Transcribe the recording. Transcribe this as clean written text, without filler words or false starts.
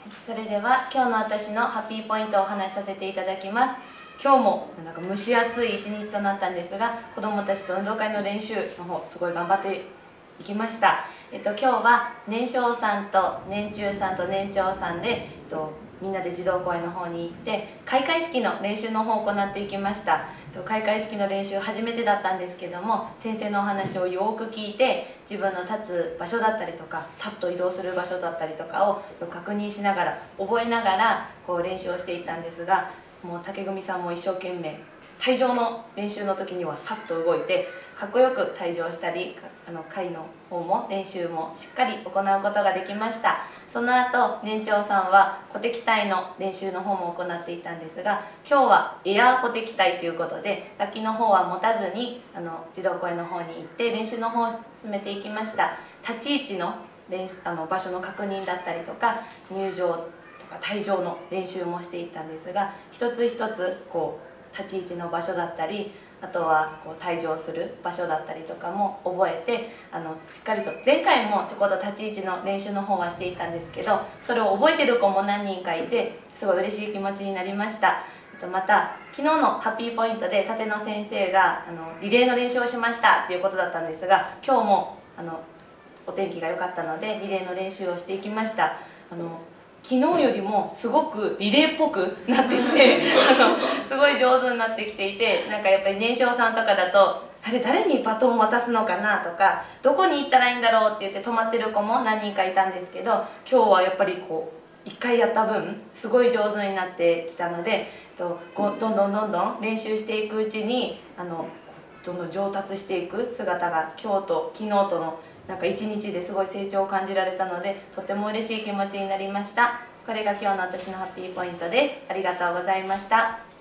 それでは今日の私のハッピーポイントをお話しさせていただきます。今日もなんか蒸し暑い一日となったんですが、子どもたちと運動会の練習の方すごい頑張っていきました。今日は年少さんと年中さんと年長さんで、みんなで児童公園の方に行って開会式の練習の方を行っていきました。開会式の練習初めてだったんですけども、先生のお話をよく聞いて自分の立つ場所だったりとかさっと移動する場所だったりとかを確認しながら覚えながら練習をしていったんですが、もう竹組さんも一生懸命退場の練習の時にはさっと動いてかっこよく退場したり、会の方も練習もしっかり行うことができました。その後年長さんは鼓笛隊の練習の方も行っていたんですが、今日はエアー鼓笛隊ということで楽器の方は持たずに児童公園の方に行って練習の方を進めていきました。立ち位置の場所の確認だったりとか入場とか退場の練習もしていったんですが、一つ一つ立ち位置の場所だったり、あとは退場する場所だったりとかも覚えてしっかりと、前回もちょこっと立ち位置の練習の方はしていたんですけど、それを覚えてる子も何人かいてすごい嬉しい気持ちになりました。また昨日のハッピーポイントで立野先生がリレーの練習をしましたっていうことだったんですが、今日もお天気が良かったのでリレーの練習をしていきました。昨日よりもすごくリレーっぽくなってきてすごい上手になってきていて、なんかやっぱり年少さんとかだとあれ誰にバトンを渡すのかなとか、どこに行ったらいいんだろうって言って止まってる子も何人かいたんですけど、今日はやっぱり1回やった分すごい上手になってきたので、どんどん練習していくうちにどんどん上達していく姿が今日と昨日とのなんか一日ですごい成長を感じられたので、とても嬉しい気持ちになりました。これが今日の私のハッピーポイントです。ありがとうございました。